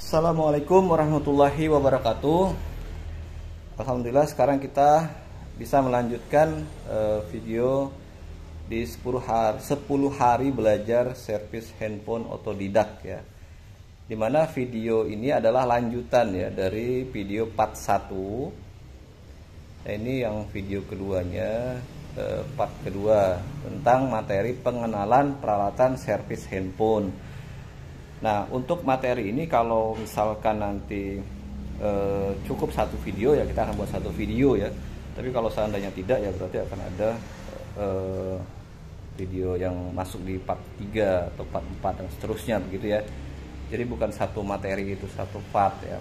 Assalamualaikum warahmatullahi wabarakatuh. Alhamdulillah sekarang kita bisa melanjutkan video di 10 hari belajar servis handphone otodidak ya. Dimana video ini adalah lanjutan ya dari video part 1. Nah, ini yang video keduanya, part kedua tentang materi pengenalan peralatan servis handphone. Nah, untuk materi ini kalau misalkan nanti cukup satu video ya kita akan buat satu video ya. Tapi kalau seandainya tidak ya berarti akan ada video yang masuk di part 3 atau part 4 dan seterusnya begitu ya. Jadi bukan satu materi, itu satu part ya.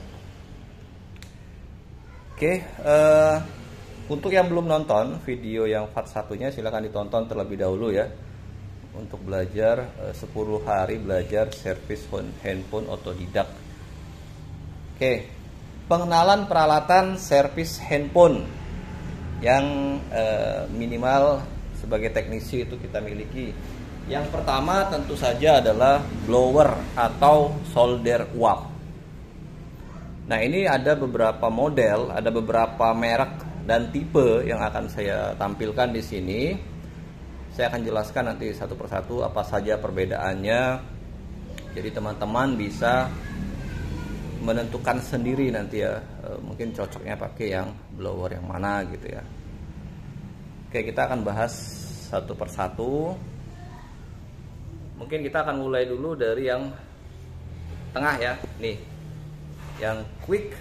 Oke, untuk yang belum nonton video yang part satunya silahkan ditonton terlebih dahulu ya. Untuk belajar 10 hari belajar servis handphone otodidak. Oke, pengenalan peralatan servis handphone yang minimal sebagai teknisi itu kita miliki. Yang pertama tentu saja adalah blower atau solder uap. Nah, ini ada beberapa model, ada beberapa merek dan tipe yang akan saya tampilkan di sini. Saya akan jelaskan nanti satu persatu apa saja perbedaannya. Jadi teman-teman bisa menentukan sendiri nanti ya. Mungkin cocoknya pakai yang blower yang mana gitu ya. Oke, kita akan bahas satu persatu. Mungkin kita akan mulai dulu dari yang tengah ya. Nih, yang Quick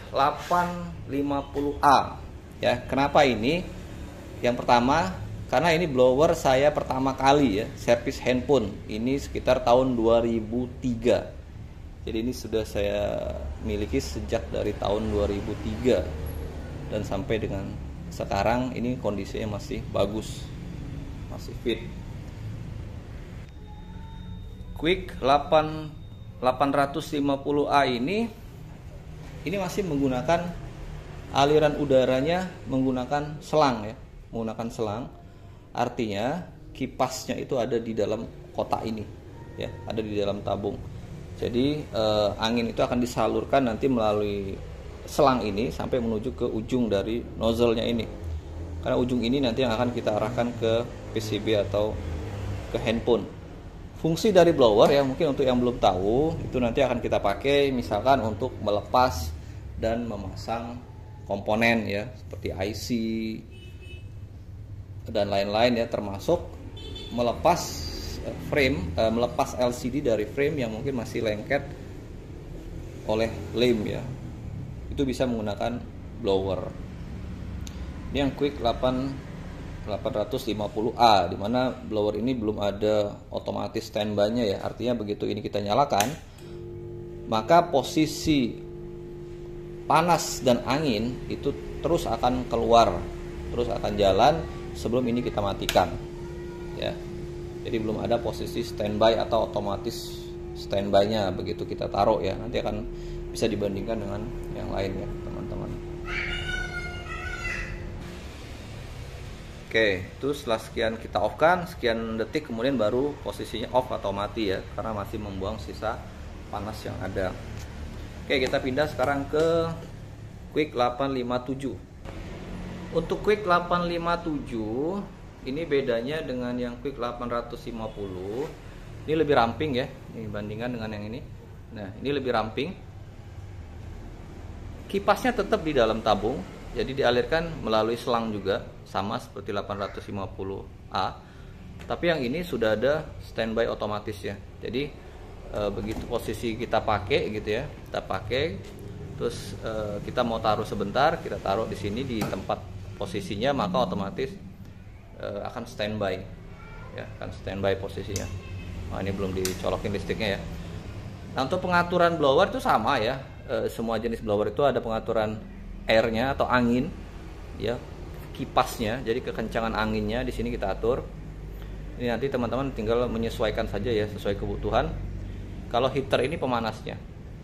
850A ya. Kenapa ini? Yang pertama, karena ini blower saya pertama kali ya servis handphone. Ini sekitar tahun 2003. Jadi ini sudah saya miliki sejak dari tahun 2003 dan sampai dengan sekarang ini kondisinya masih bagus, masih fit. Quick 850A ini masih menggunakan aliran udaranya menggunakan selang ya, menggunakan selang. Artinya kipasnya itu ada di dalam kotak ini ya, ada di dalam tabung. Jadi angin itu akan disalurkan nanti melalui selang ini sampai menuju ke ujung dari nozzle-nya ini. Karena ujung ini nanti yang akan kita arahkan ke PCB atau ke handphone. Fungsi dari blower ya, mungkin untuk yang belum tahu, itu nanti akan kita pakai misalkan untuk melepas dan memasang komponen ya, seperti IC dan lain-lain ya, termasuk melepas frame, melepas LCD dari frame yang mungkin masih lengket oleh lem ya. Itu bisa menggunakan blower. Ini yang Quick 850A, dimana blower ini belum ada otomatis standby-nya ya. Artinya begitu ini kita nyalakan, maka posisi panas dan angin itu terus akan keluar, terus akan jalan sebelum ini kita matikan ya. Jadi belum ada posisi standby atau otomatis standby-nya begitu kita taruh ya. Nanti akan bisa dibandingkan dengan yang lain ya teman-teman. Oke, itu setelah sekian kita off kan, sekian detik kemudian baru posisinya off atau mati ya, karena masih membuang sisa panas yang ada. Oke, kita pindah sekarang ke Quick 857. Untuk Quick 857 ini bedanya dengan yang Quick 850. Ini lebih ramping ya, ini bandingkan dengan yang ini. Nah, ini lebih ramping. Kipasnya tetap di dalam tabung, jadi dialirkan melalui selang juga, sama seperti 850A. Tapi yang ini sudah ada standby otomatis ya. Jadi begitu posisi kita pakai gitu ya, kita pakai, terus kita mau taruh sebentar, kita taruh di sini di tempat posisinya, maka otomatis akan standby ya, akan standby posisinya. Nah, ini belum dicolokin listriknya ya. Nah, untuk pengaturan blower itu sama ya, semua jenis blower itu ada pengaturan airnya atau angin ya, kipasnya. Jadi kekencangan anginnya di sini kita atur. Ini nanti teman-teman tinggal menyesuaikan saja ya sesuai kebutuhan. Kalau heater ini pemanasnya,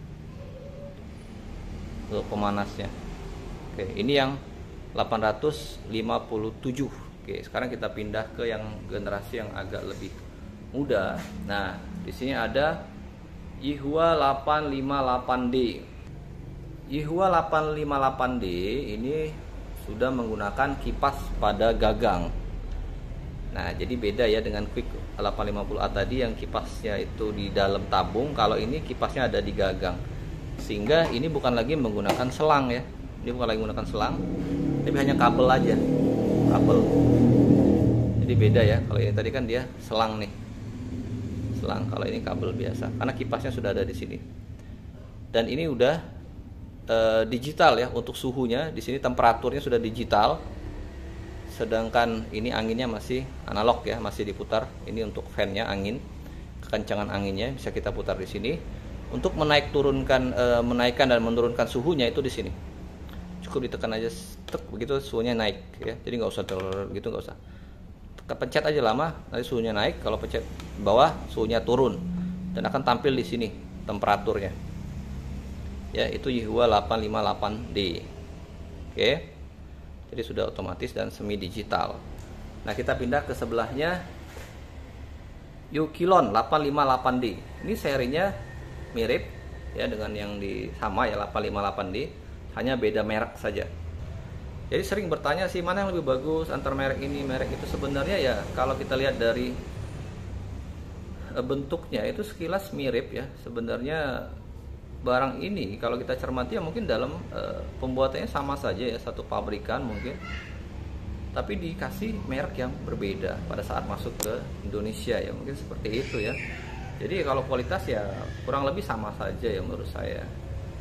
untuk pemanasnya. Oke, ini yang 857. Oke, sekarang kita pindah ke yang generasi yang agak lebih muda. Nah, di sini ada Yihua 858D. Yihua 858D ini sudah menggunakan kipas pada gagang. Nah, jadi beda ya dengan Quick 850A tadi yang kipasnya itu di dalam tabung. Kalau ini kipasnya ada di gagang. Sehingga ini bukan lagi menggunakan selang ya. Ini bukan lagi menggunakan selang, tapi hanya kabel aja. Kabel. Jadi beda ya. Kalau ini tadi kan dia selang nih. Selang, kalau ini kabel biasa. Karena kipasnya sudah ada di sini. Dan ini udah digital ya untuk suhunya. Di sini temperaturnya sudah digital. Sedangkan ini anginnya masih analog ya, masih diputar. Ini untuk fan-nya, angin, kekencangan anginnya bisa kita putar di sini. Untuk menaikkan dan menurunkan suhunya itu di sini. Cukup ditekan aja, begitu suhunya naik ya. Jadi nggak usah gitu, nggak usah. Pencet aja lama, nanti suhunya naik. Kalau pencet bawah, suhunya turun dan akan tampil di sini temperaturnya. Ya, itu Yihua 858D. Oke. Jadi sudah otomatis dan semi digital. Nah, kita pindah ke sebelahnya, Yukilon 858D. Ini serinya mirip ya dengan yang sama ya 858D, hanya beda merek saja. Jadi sering bertanya sih mana yang lebih bagus antar merek ini, merek itu. Sebenarnya ya kalau kita lihat dari bentuknya itu sekilas mirip ya. Sebenarnya barang ini kalau kita cermati ya mungkin dalam pembuatannya sama saja ya, satu pabrikan mungkin, tapi dikasih merek yang berbeda pada saat masuk ke Indonesia ya, mungkin seperti itu ya. Jadi kalau kualitas ya kurang lebih sama saja ya menurut saya.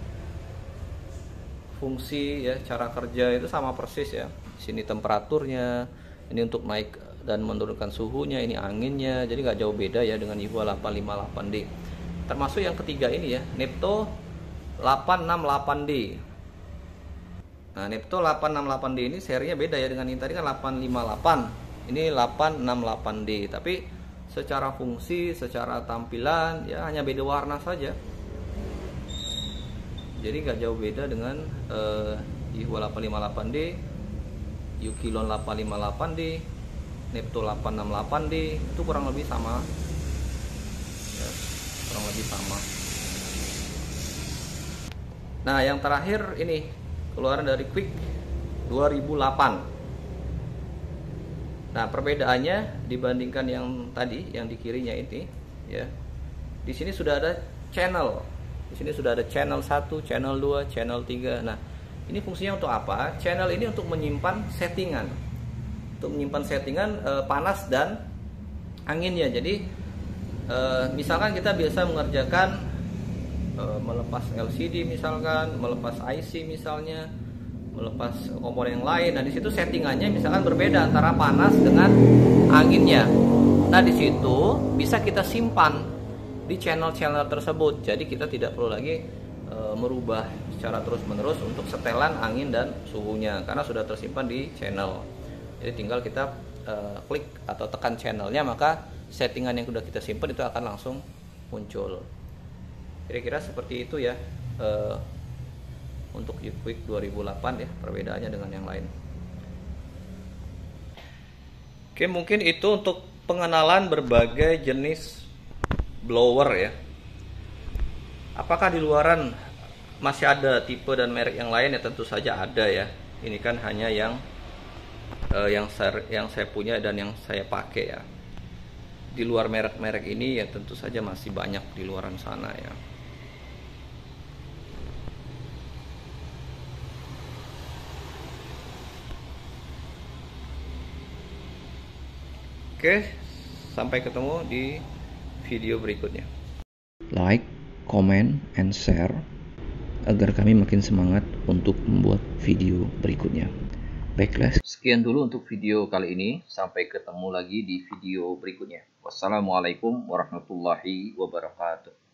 Fungsi ya, cara kerja itu sama persis ya. Sini temperaturnya, ini untuk naik dan menurunkan suhunya, ini anginnya, jadi nggak jauh beda ya dengan Yihua 858D. Termasuk yang ketiga ini ya, Nepto 868D. Nah, Nepto 868D ini serinya beda ya dengan ini tadi kan 858. Ini 868D, tapi secara fungsi, secara tampilan ya hanya beda warna saja. Jadi nggak jauh beda dengan Yihua 858D, Yukilon 858D, Nepto 868D, itu kurang lebih sama ya, kurang lebih sama. Nah, yang terakhir ini keluaran dari Quick 2008. Nah, perbedaannya dibandingkan yang tadi yang di kirinya ini ya, di sini sudah ada channel. Di sini sudah ada channel 1, channel 2, channel 3. Nah, ini fungsinya untuk apa? Channel ini untuk menyimpan settingan. Untuk menyimpan settingan panas dan anginnya. Jadi misalkan kita biasa mengerjakan melepas LCD misalkan, melepas IC misalnya, melepas komponen yang lain. Nah, di situ settingannya misalkan berbeda antara panas dengan anginnya. Nah, di situ bisa kita simpan di channel-channel tersebut. Jadi kita tidak perlu lagi merubah secara terus-menerus untuk setelan angin dan suhunya karena sudah tersimpan di channel. Jadi tinggal kita klik atau tekan channelnya, maka settingan yang sudah kita simpan itu akan langsung muncul. Kira-kira seperti itu ya untuk Quick 2008 ya, perbedaannya dengan yang lain. Oke, mungkin itu untuk pengenalan berbagai jenis blower ya. Apakah di luaran masih ada tipe dan merek yang lain? Ya tentu saja ada ya. Ini kan hanya yang saya punya dan yang saya pakai ya. Di luar merek-merek ini ya tentu saja masih banyak di luaran sana ya. Oke, sampai ketemu di video berikutnya. Like, comment, and share agar kami makin semangat untuk membuat video berikutnya. Baiklah, sekian dulu untuk video kali ini. Sampai ketemu lagi di video berikutnya. Wassalamualaikum warahmatullahi wabarakatuh.